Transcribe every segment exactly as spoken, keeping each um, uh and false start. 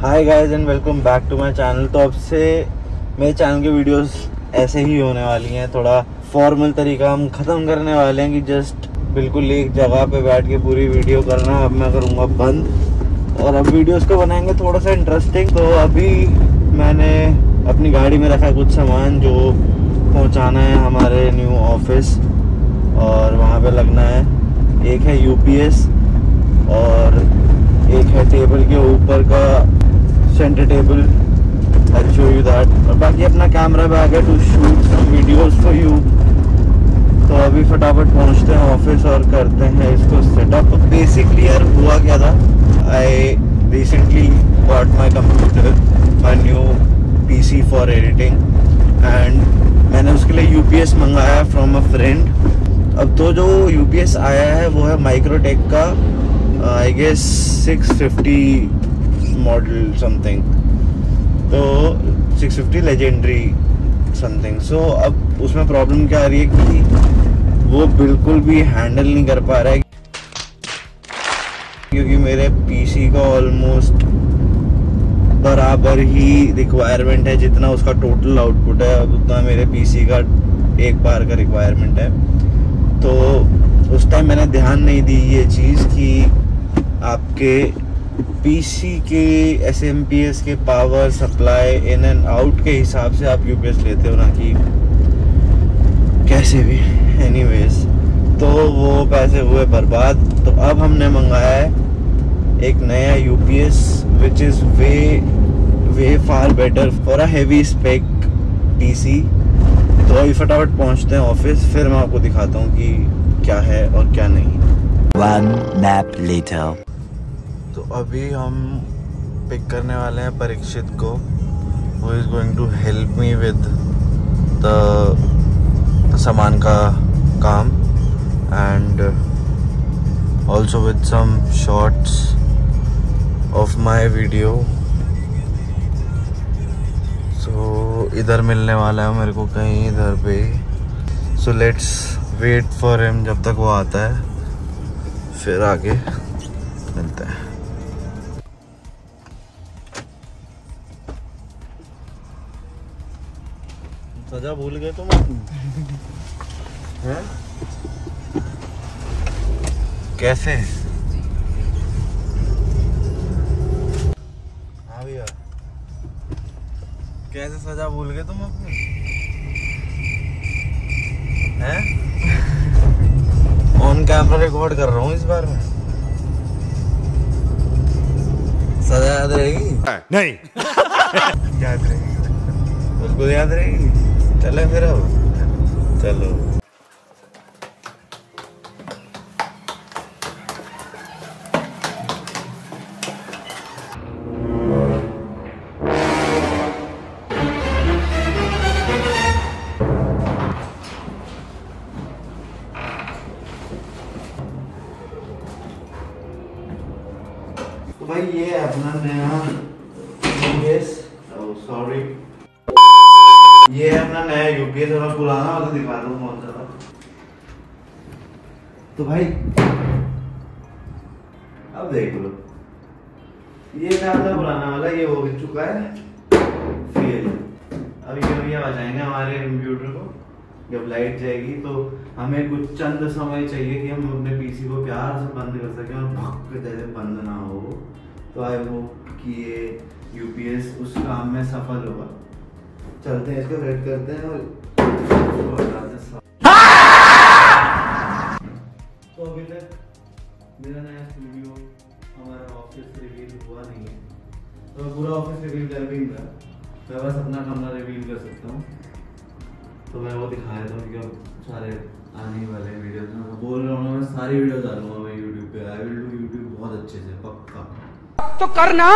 Hi guys and welcome back to my channel. तो अब से मेरे चैनल की वीडियोस ऐसे ही होने वाली हैं, थोड़ा फॉर्मल तरीका हम ख़त्म करने वाले हैं कि जस्ट बिल्कुल एक जगह पे बैठ के पूरी वीडियो करना अब मैं करूँगा बंद, और अब वीडियोस को बनाएंगे थोड़ा सा इंटरेस्टिंग। तो अभी मैंने अपनी गाड़ी में रखा कुछ सामान जो पहुँचाना है हमारे न्यू ऑफिस, और वहाँ पे लगना है। एक है यूपीएस और एक है टेबल के ऊपर का centre table, I show you that. और बाकी अपना कैमरा बैग है to shoot some videos for you. तो अभी फटाफट पहुंचते हैं ऑफिस और करते हैं इसको सेटअप। तो बेसिकली यार हुआ क्या था, I recently got my computer, my new PC for editing, and मैंने उसके लिए यूपीएस मंगाया फ्रॉम अ फ्रेंड। अब तो जो यूपीएस आया है वो है माइक्रोटेक का, I guess six fifty model something, तो six fifty legendary something. So अब उसमें प्रॉब्लम क्या आ रही है कि वो बिल्कुल भी हैंडल नहीं कर पा रहा है, क्योंकि मेरे पीसी का ऑलमोस्ट बराबर ही रिक्वायरमेंट है, जितना उसका टोटल आउटपुट है उतना मेरे पीसी का एक बार का रिक्वायरमेंट है। तो उस टाइम मैंने ध्यान नहीं दी ये चीज़ कि आपके पीसी के एसएमपीएस के power supply in and out के हिसाब से आप यूपीएस लेते हो, ना कि कैसे भी। एनीवेज, तो वो पैसे हुए बर्बाद। तो अब हमने मंगाया है एक नया UPS which is way way far better for a heavy spec PC. तो अभी फटाफट पहुंचते हैं ऑफिस, फिर मैं आपको दिखाता हूँ कि क्या है और क्या नहीं। One nap later. तो अभी हम पिक करने वाले हैं परीक्षित को, वो is going to help me with the सामान का काम, and also with some shorts of my video. So इधर मिलने वाला है मेरे को कहीं इधर पे। So let's wait for him जब तक वो आता है, फिर आगे मिलते हैं। सजा भूल गए तुम हैं? कैसे? हाँ भैया, कैसे सजा भूल गए तुम अपनी? हैं? ऑन कैमरा रिकॉर्ड कर रहा हूँ इस बार में। सजा याद रहेगी? नहीं। याद रहेगी, बिल्कुल याद रहेगी। चले फिर, अब चलो। तो भाई ये है अपना नया यूपीएस, सॉरी ये है अपना नया यूपीएस, और मैं पुराना वाला दिखा दूँ बहुत ज़्यादा। तो भाई अब देख लो, ये था अपना पुराना वाला, ये हो चुका है फेल। अब ये भैया बजाएंगे हमारे कंप्यूटर को जब लाइट जाएगी। तो हमें कुछ चंद समय चाहिए कि हम अपने पीसी को प्यार से बंद कर सकें और भक के जैसे बंद ना हो। तो आई होप कि ये यूपीएस उस काम में सफल होगा। चलते हैं, इसको रेड करते हैं और तो अभी तक मेरा नया स्टूडियो हमारा ऑफिस रिवील हुआ नहीं है, तो मैं पूरा ऑफिस रिवील कर भी नहीं रहा, मैं बस अपना कमरा रिवील कर सकता हूँ। तो मैं वो दिखा देता हूँ कि सारे आने वाले वीडियोस में मैं बोल रहा हूँ, मैं सारी वीडियो डालूंगा मैं यूट्यूब पे। आई विल डू यूट्यूब बहुत अच्छे से, पक्का। तो करना,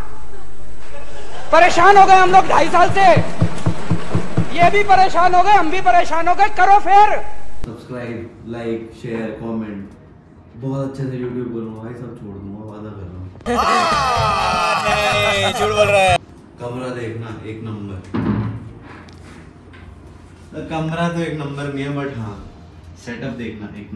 परेशान हो गए हम लोग ढाई साल से, ये भी परेशान हो गए, हम भी परेशान हो गए, करो फिर सब्सक्राइब, लाइक, शेयर, कमेंट, बहुत अच्छे से यूट्यूब करूंगा भाई, सब छोड़ दूंगा, वादा कर रहा हूँ। नहीं, झूठ बोल रहा है। कमरा देखना एक नंबर, कमरा तो एक नंबर नहीं है, बट हाँ सेटअप देखना एक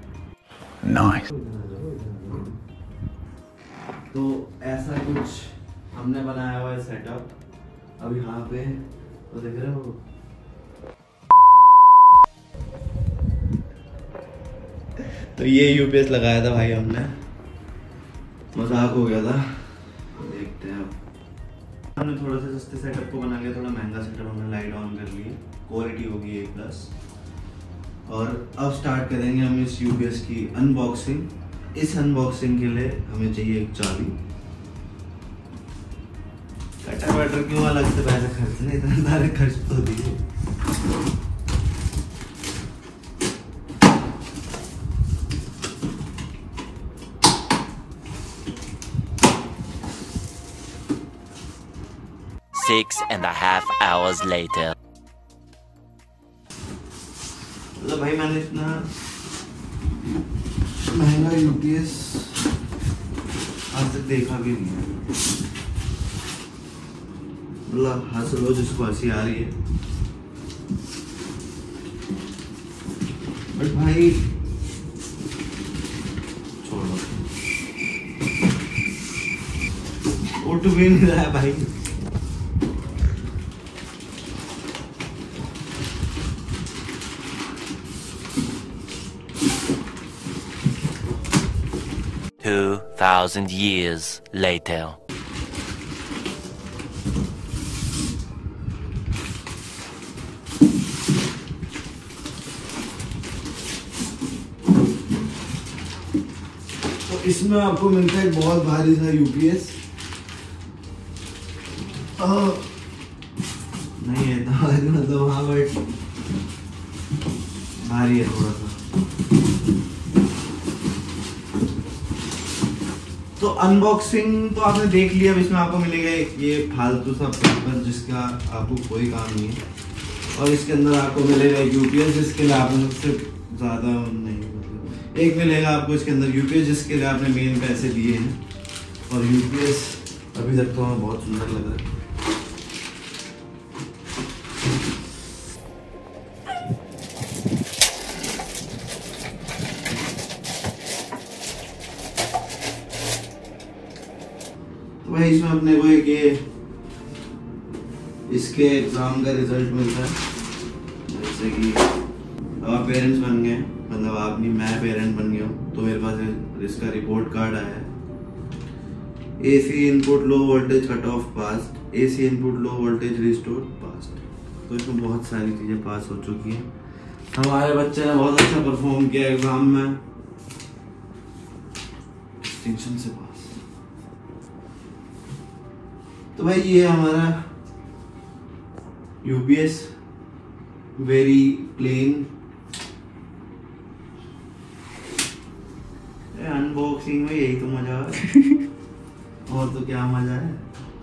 नंबर। Nice. तो ऐसा कुछ हमने बनाया हुआ है सेटअप। अब यहाँ पे तो देख रहे हो तो ये यूपीएस लगाया था भाई हमने, मजाक हो गया था। देखते हैं अब हमने थोड़ा सा सस्ते सेटअप को बना लिया, थोड़ा महंगा सेटअप हमने लाइट ऑन कर लिए, क्वालिटी होगी ए प्लस। और अब स्टार्ट करेंगे हम इस यूपीएस की अनबॉक्सिंग। इस अनबॉक्सिंग के लिए हमें चाहिए एक चाबी। कटर वटर क्यों अलग से पैसे खर्चने, इतना सारे खर्च तो दिए। Six and a half hours later. मतलब भाई मैंने इतना महंगा यूपीएस आज तक देखा भी नहीं है। मतलब हंस लो जिसको हंसी आ रही है, बट भाई छोड़ो, उठ भी नहीं रहा है भाई। Two thousand years later. तो इसमें आपको मिलता है बहुत भारी सा यूपीएस। नहीं है तो भारी, मतलब हाँ बट भारी है थोड़ा सा। तो अनबॉक्सिंग तो आपने देख लिया। अब इसमें आपको मिलेगा ये फालतू सा पेपर जिसका आपको कोई काम नहीं है, और इसके अंदर आपको मिलेगा एक यूपीएस जिसके लिए आपने सबसे ज़्यादा नहीं, मतलब एक मिलेगा आपको इसके अंदर यूपीएस जिसके लिए आपने मेन पैसे दिए हैं। और यूपीएस अभी तक तो हमें बहुत सुंदर लग रहा है। भाई इसमें अपने को एक ये इसके एग्जाम का रिजल्ट मिलता है, जैसे कि अब आप पेरेंट्स बन गए, मतलब आप नहीं, मैं पेरेंट बन गया हूँ, तो मेरे पास इसका रिपोर्ट कार्ड आया है। AC input low voltage cut off past, AC input low voltage restore past. तो इसमें बहुत सारी चीजें पास हो चुकी हैं। हमारे बच्चे ने बहुत अच्छा परफॉर्म किया एग्जाम में, डिस्टिंक्शन से पास। तो भाई ये हमारा यूपीएस वेरी प्लेन। अनबॉक्सिंग में यही तो मजा है और तो क्या मजा है।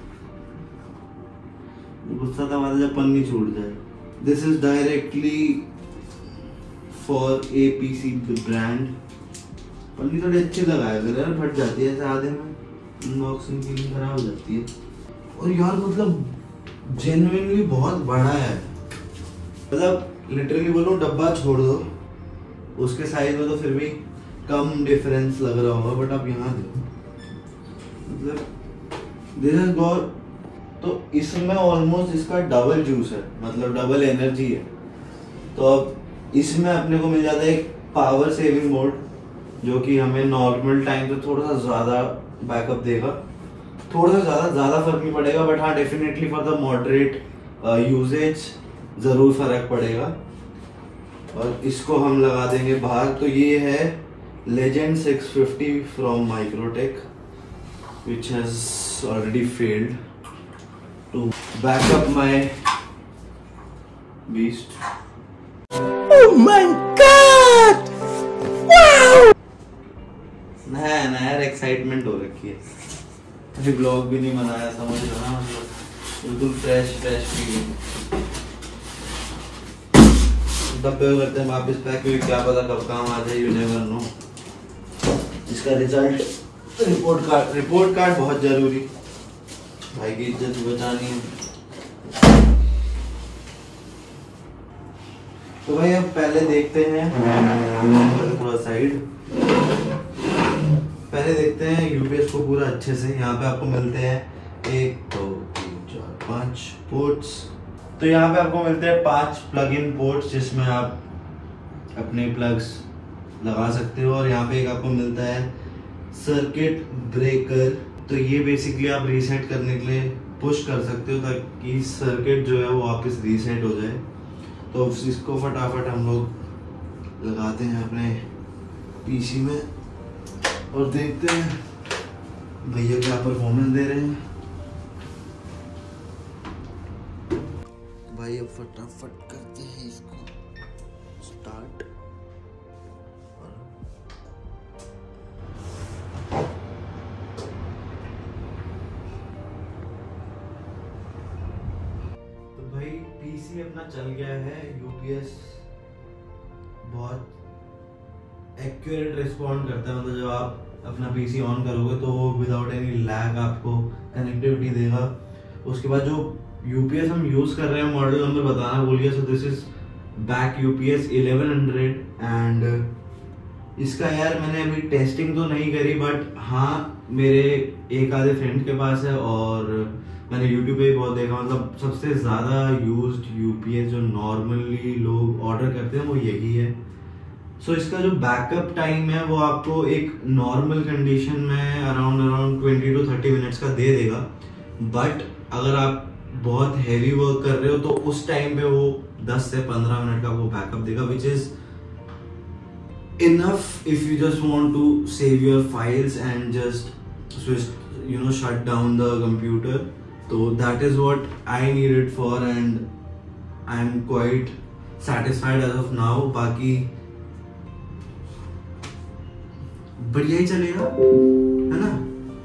गुस्सा तो हमारा जब पन्नी छूट जाए। This is directly for APC brand. पन्नी थोड़ी अच्छी लगाया कर यार, फट जाती है ऐसे आधे में, अनबॉक्सिंग फीलिंग खराब हो जाती है। और यार मतलब जेन्युइनली बहुत बड़ा है, मतलब लिटरली बोलूं डब्बा छोड़ दो, उसके साइज में तो फिर भी कम डिफरेंस लग रहा होगा, बट आप यहाँ देखो, मतलब दिस इज गॉट। तो इसमें ऑलमोस्ट इसका डबल जूस है, मतलब डबल एनर्जी है। तो अब इसमें अपने को मिल जाता है एक पावर सेविंग मोड, जो कि हमें नॉर्मल टाइम पे थोड़ा सा ज़्यादा बैकअप देगा। थोड़ा सा ज़्यादा ज़्यादा फर्क नहीं पड़ेगा, बट हाँ definitely for the moderate usage ज़रूर फर्क पड़ेगा। और इसको हम लगा देंगे बाहर। तो ये है legend six fifty from Microtek, which has already failed to back up my beast. Oh my God! Wow! नया नया एक्साइटमेंट हो रखी है। अभी ब्लॉग भी नहीं बनाया, समझ रहा ना, मतलब बिल्कुल फ्रेश फ्रेश फीलिंग। डब्बे करते हैं वापस पैक, क्योंकि क्या पता कब काम आ जाए, यू नेवर नो। इसका result report card, report card बहुत जरूरी, भाई की इज्जत बचानी है। तो भाई अब पहले देखते हैं, थोड़ा साइड पहले देखते हैं यूपीएस को पूरा अच्छे से। यहाँ पे आपको मिलते हैं एक दो तीन चार पाँच पोर्ट्स। तो यहाँ पे आपको मिलते हैं पांच प्लग इन पोर्ट्स जिसमें आप अपने प्लग्स लगा सकते हो। और यहाँ पे एक आपको मिलता है सर्किट ब्रेकर। तो ये बेसिकली आप रीसेट करने के लिए पुश कर सकते हो ताकि सर्किट जो है वो वापस रीसेट हो जाए। तो इसको फटाफट हम लोग लगाते हैं अपने पीसी में और देखते हैं भैया क्या परफॉर्मेंस दे रहे हैं। भाई अब फटाफट करते हैं इसको स्टार्ट। तो भाई पीसी अपना चल गया है। यूपीएस बहुत एक्यूरेट रिस्पॉन्ड करता है, मतलब जब आप अपना पीसी ऑन करोगे तो वो विदाउट एनी लैग आपको कनेक्टिविटी देगा। उसके बाद जो यूपीएस हम यूज कर रहे हैं, मॉडल नंबर बताना भूल गया, so this is back UPS eleven hundred. And इसका यार मैंने अभी टेस्टिंग तो नहीं करी, बट हाँ मेरे एक आधे फ्रेंड के पास है और मैंने यूट्यूब पे भी बहुत देखा। मतलब सबसे ज़्यादा यूज्ड यूपीएस जो नॉर्मली लोग ऑर्डर करते हैं वो यही है। सो so, इसका जो बैकअप टाइम है वो आपको एक नॉर्मल कंडीशन में around around twenty to thirty minutes का दे देगा। बट अगर आप बहुत हैवी वर्क कर रहे हो तो उस टाइम पे वो दस से पंद्रह मिनट का वो बैकअप देगा, which is enough if you just want to save your files and just switch you know shut down the computer. तो that is what I needed for and I am quite satisfied as of now. बाकी बढ़िया ही चलेगा, है ना।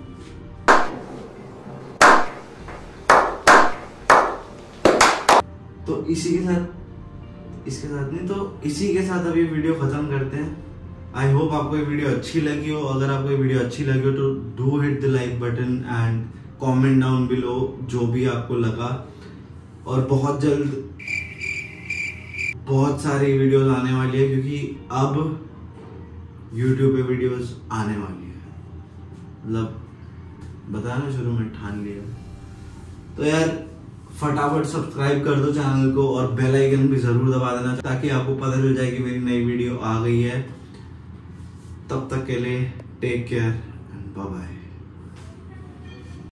तो इसी के साथ इसके साथ नहीं तो इसी के साथ अभी वीडियो खत्म करते हैं। आई होप आपको ये वीडियो अच्छी लगी हो। अगर आपको ये वीडियो अच्छी लगी हो तो do hit the like button and comment down below जो भी आपको लगा। और बहुत जल्द बहुत सारी वीडियोस आने वाली है क्योंकि अब YouTube पे वीडियोस आने वाली है, मतलब बताना शुरू में ठान लिया। तो यार फटाफट सब्सक्राइब कर दो चैनल को और बेल आइकन भी जरूर दबा देना ताकि आपको पता चल जाए कि मेरी नई वीडियो आ गई है। तब तक के लिए take care and bye bye.